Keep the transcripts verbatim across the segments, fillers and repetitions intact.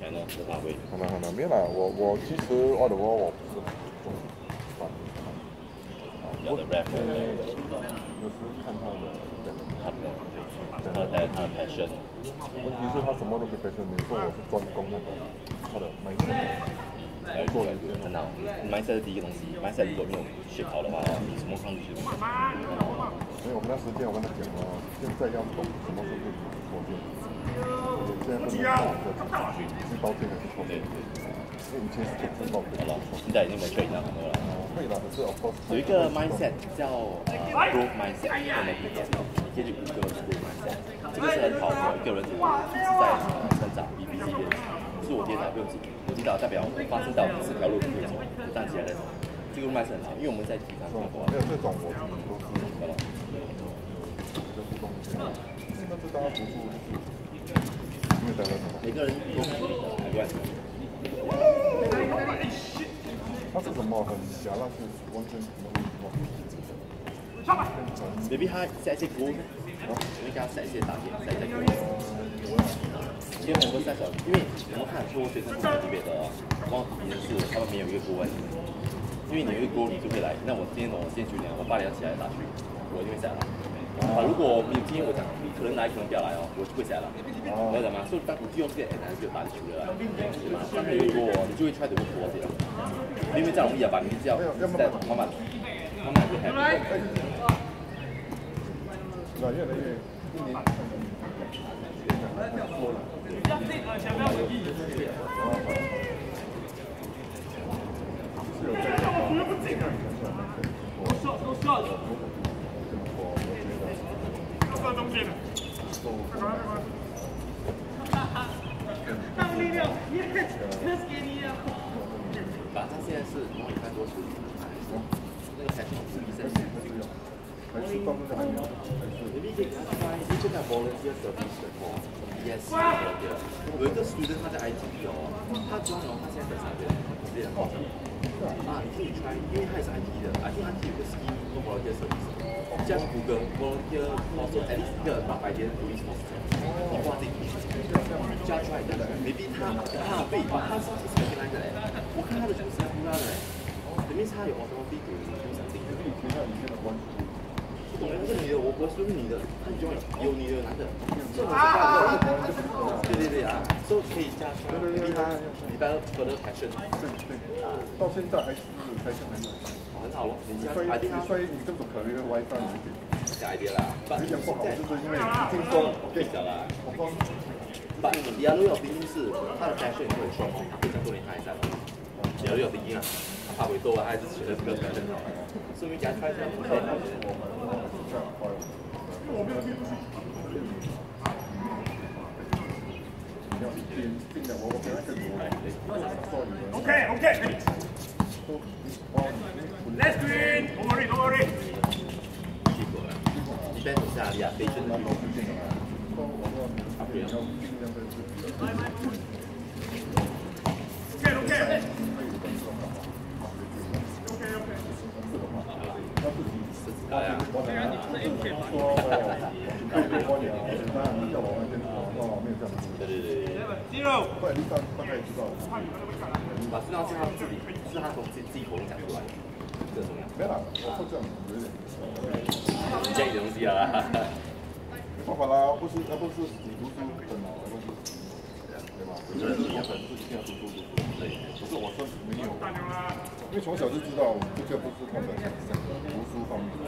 还能是哪位？ 很难很难，没有啦。我我其实我的话我不是很重反。 有的 rap， 有时看他的他的他的他的 passion。 问题是他什么都不 passion， 你说我是专攻那个他的 mindset。 来做人很好 ，mindset 是第一个东西 ，mindset 如果没有学好的话，你什么抗拒都没有。 因为我跟他时间，我跟他讲了，现在要懂什么是对的错对，现在不能打个是道歉还是错对，因为以前是懂是道对。 好了，现在已经没缺一样很多了。 会了，可是 of course 有一个 mindset 叫呃 growth mindset， 跟我们不一样，你可以去谷歌 growth mindset， 这个是很好的一个人是在呃成长 B B C 的，就是我跌倒不用紧。跌倒代表发生到四条路可以走，就站起来再走。这个 mindset 很好，因为我们在体上做过。 没有这种我自己都是用的了，就互动一些。但是大家读书就是因为大家每个人都是没关系。 他是什么很狭辣，是完全什么东西 ？maybe 他 set 一些 goal 呢？因为给他 set 一些打点 ，set 一些 goal。因为很多在小，因为我们看很多学生是特别的，往往别人是他们没有一个goal，因为你有一个goal，你就会来。那我今天我今天九点，我八点要起来打去，我一定会下来。啊，如果没有今天我讲可能来可能不要来哦，我就会下来了。你知道吗？所以当你就用这个 N 就打进球了，对吗？当你有 goal，你就会 try to go for it。因为这样容易啊，把你只要在慢慢慢慢会 happy。 那越来越一年。 反正他现在是模拟看多处理，那个才是自己在还是到那个还没有，还是 maybe 可以给他 try， 你就看 volunteer service 的哦 ，yes volunteer。有一个 student 他在 I T 的哦，他装哦，他现在在啥边？这样啊，你可以 try， 因为他也是 I T 的 ，I think I T 有个 scheme 做 volunteer service， just Google volunteer also at least 一个八百天 police force， 你挂进去 ，just try 的 ，maybe 他他被他是 specialized 的嘞，我看他的就是不拉的嘞，里面他有 authority to do something， 以前他以前的关系。 不懂那个女的，我我是女的，她就有女的男的，这种是大的，对对对啊，所以可以加上，逼他礼拜二喝的 passion， 对对，到现在还是还是很很好咯。你所以所以你这种可能的 WiFi 有点假一点啦， 有点不好，就是因为听说我跟你讲啦，我刚， 把李亚路有毕竟是他的 passion 也很双哦，他非常多年他还在，李亚路有毕竟啊，他会多啊，还是学的这个 passion 好，所以给他开一下，可以。我没有听。 Okay, okay. Let's do it. Don't worry, don't worry. 一般是哪里啊？北京吗 ？Okay, okay. 哎呀， 我等下你说特别官僚，当然叫我完全跑到没有这样子。 对对对对。 Zero。 快递上大概知道了。 把资料是他自己，是他从自己自己口中讲出来的，这重要。 没啦，我说这样有点。 你这样东西啊。 没办法啦，不是，那不是你读书很好，不是，对吧？有的人是原本是一定要读书读书，对。可是我说没有，因为从小就知道这个不是他的读书方面。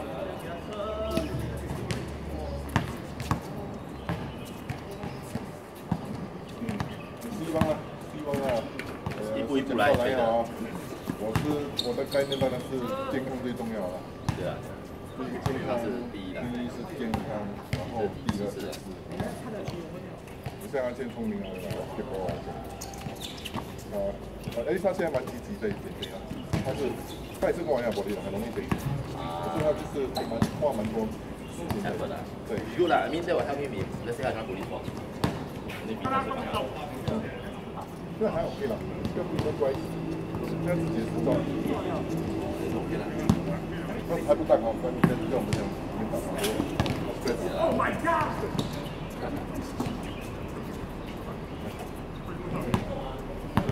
嗯，希望啊，希望啊，呃， 一步一步来啊。我是我的概念当然是健康最重要了。 对啊。 健康是第一，第一是健康，然后第二是，你现在先聪明啊，结果啊，哎，他现在蛮积极在减肥啊，他是他也是跟我一样，我的很容易减，可是他就是蛮花蛮多时间的。对， 如果啦，面对我下面面，那现在他鼓励我，你比他是更好。 这还 OK 啦，要不能乖，这样子也是装， 这是 OK 啦。 那还不大好，跟跟跟我们讲，没打好。 Oh my god！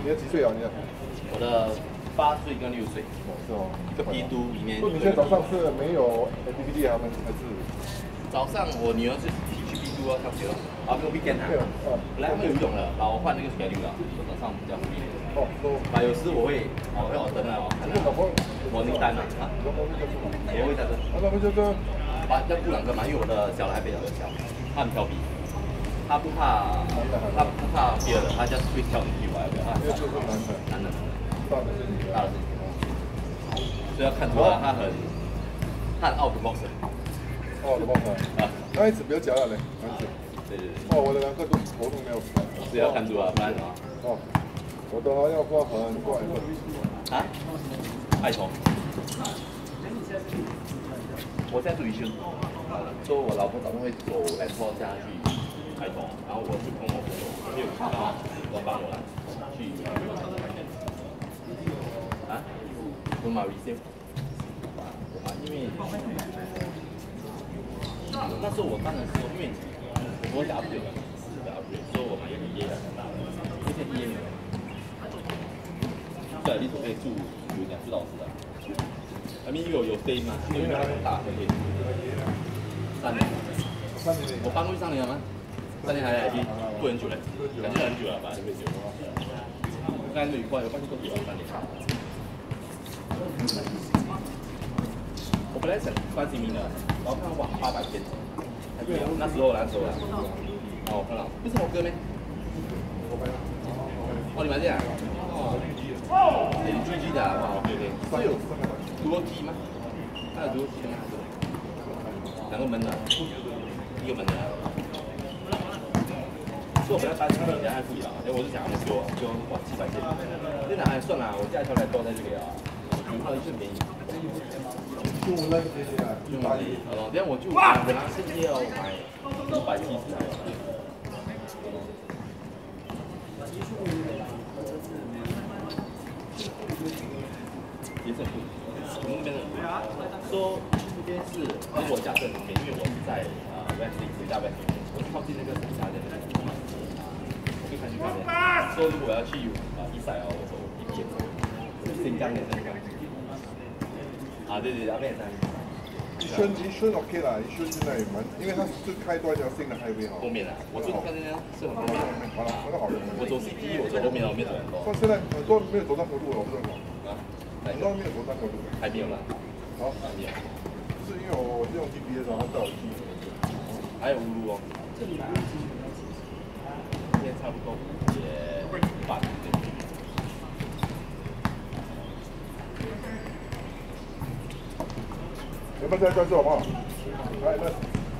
的几岁啊？你的？ 我的八岁跟六岁。 哦，是哦。 一个批都里面。 你现在早上是没有 D V D 他们还是？ 早上我女儿是去批都啊，上学了。啊，没有 weekend 啊。本来他们有游泳了，然后我换那个 schedule 了，早上比较方便。哦，都。啊，有时我会哦要等啊，哦， 这个老婆我订单了啊。 老婆在这吗？ 也会在这。 啊，老婆在这。 把要顾两个嘛，因为我的小孩比较小，他很调皮，他不怕，他不怕别的，他 just 会跳进去玩的。 因为这是男的， 男的， 大的是女的， 大的是女的，所以要看出来他很，他很 out of box。 哦，的 box 啊，男孩子比较假的嘞，男孩子。 对对对。 哦，我的两个都头都没有。 所以要看出啊，不然啊。 哦，我的要画很怪的。 啊？爱童。我现在住宜兴，所以我老婆早上会走来拖家去开通，然后我就跟我朋友没有看到，我帮我来去啊，我买 receive， 啊，因为那时候我当然说，因为我是 upgrade 的，是 upgrade， 所以我买一个 E A， 之前 E A 没有，对，你总可以住有两住到四的。I mean 有有 stay 嘛，因为它很大，可以。三年。 三年。 我搬过去三年了吗？三年还已经不很久了，感觉很久了吧？特别久。刚才没有换，有换去多久了？三年。我本来想关心你的，然后看哇八百天，太贵了。那时候那时候啊，哦，我看到，不是我哥咩？哦，你买这样？哦。L G G 的啊 ，OK OK， 是有多 T 吗？它有多 T 的吗？两个门的，一个门的。所以我本来担心你家还贵了，因为我是想要修修哇七百件，那哪还算了，我家一条来多在这里啊，有看到一瞬便宜。 就我那个这些啊，一百一。 哦，这样我就本来是要买一百七十来。也是很贵，我们那边的说这边是，如果假设里面，因为我是在呃 West 最大 West， 我是靠近那个省下的那个，我可以看去看的。说如果要去啊一赛啊，我走一边，新疆的那个。啊对对，那边在。 宜轩宜轩 OK 啦，宜轩现在也蛮，因为它是开多一条新的 highway 哈。 后面啊，我住看那边是很方便。 好了，很好用。 我走 C T， 我走后面我没走很多。 但现在很多没有走上坡路了，我不知道。啊？很多没有走上坡路。 还没有啦。 好，还没有。是因为我是用 G P S 然后带我去。 还有乌路哦。这里哪里？今天差不多也八点。 有没有在关注好不好？来，来。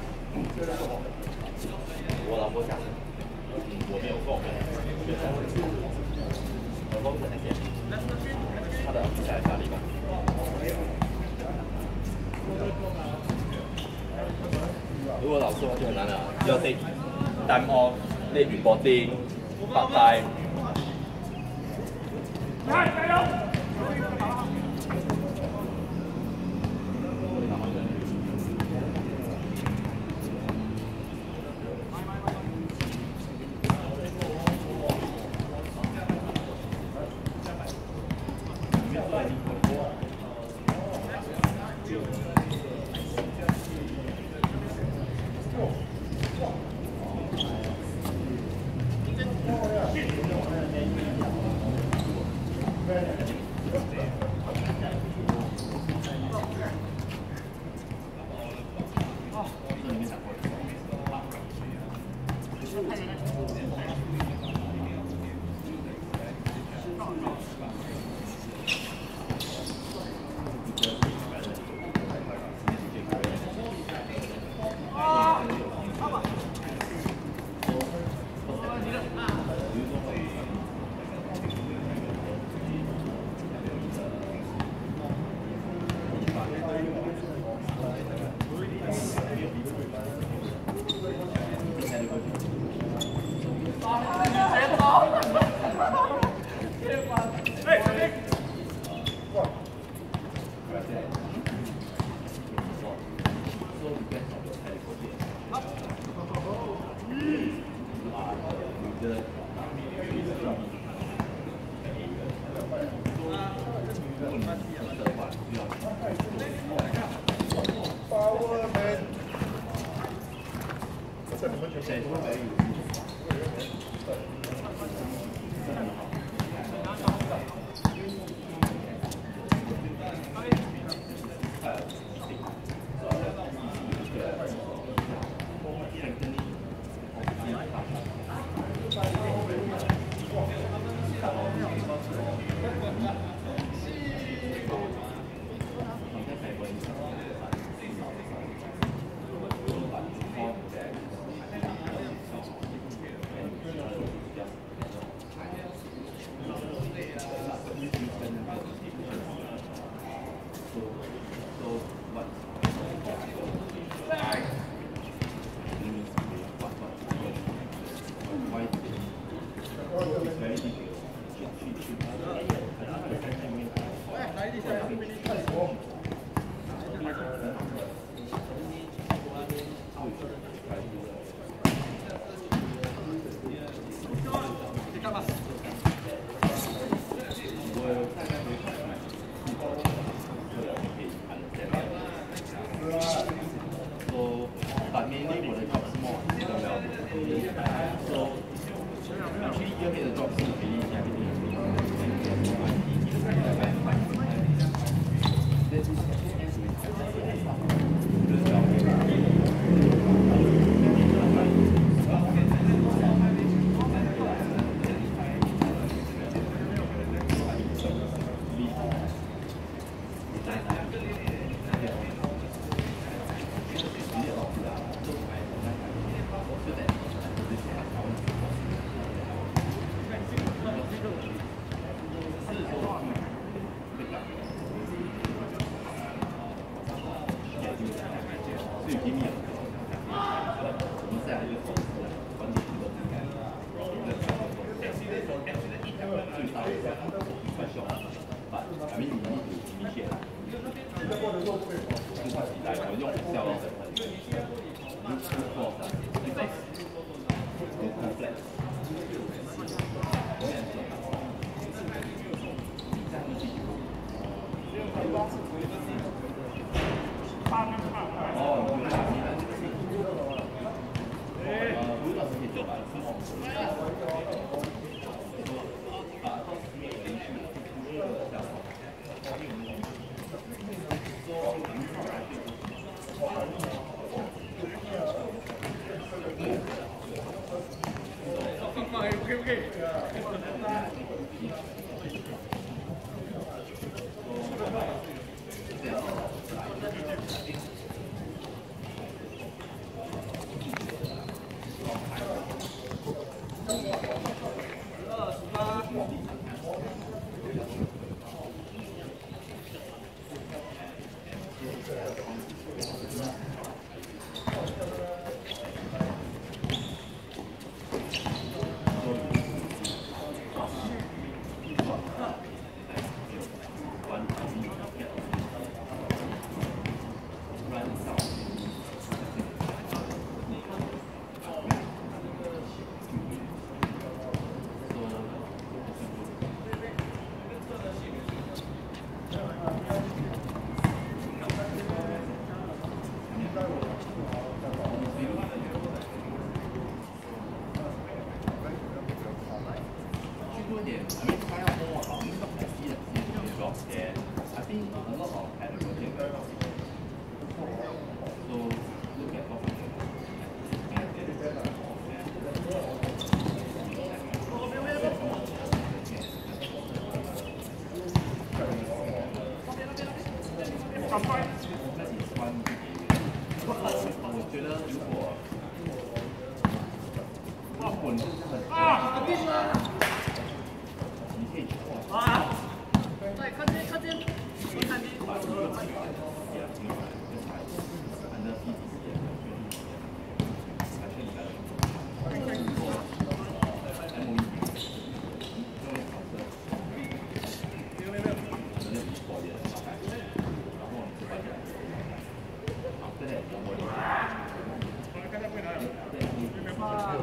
我老婆讲，嗯，我没有跟我妹学下去。我老婆那些，她的比赛哪里吧？如果老师的话就很难了，要 take time off, late reporting, part time。加油！ Power man。我在你们全部都没有。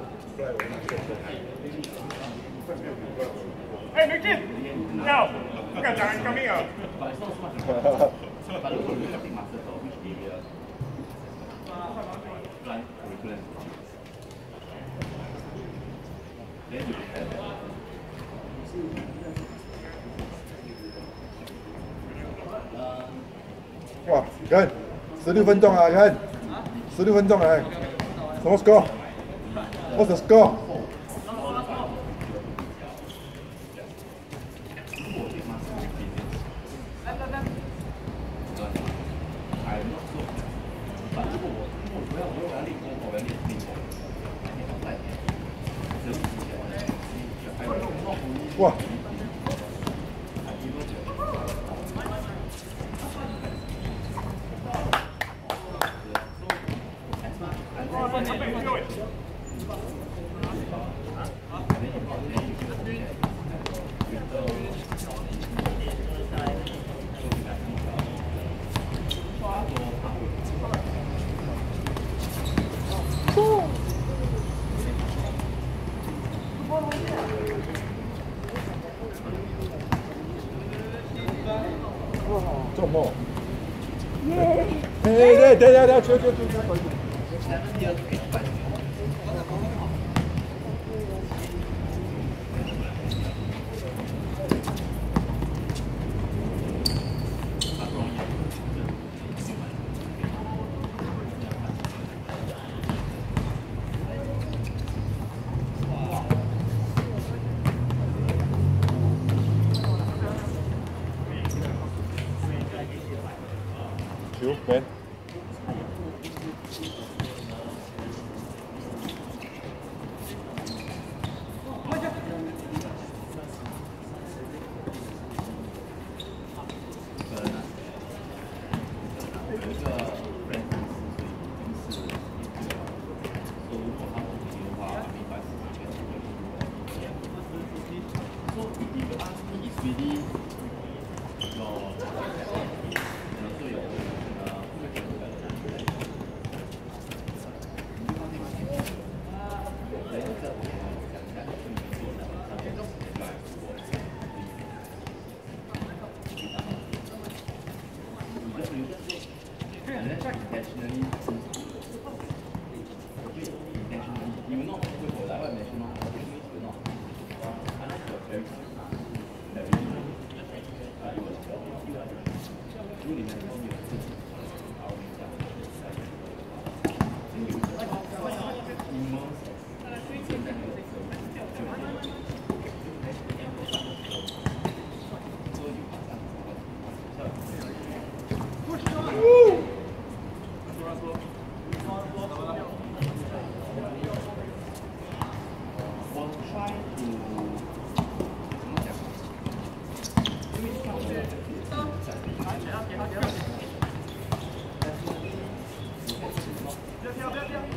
Hey, Nick, now. Look at Darren coming up. Wow, 哇，看，十六分钟啊，看，十六分钟啊，什么 score？What's the score？ 哇！ 做梦！耶！哎，对对对对，球球球球！球没。 不要跳，不要跳。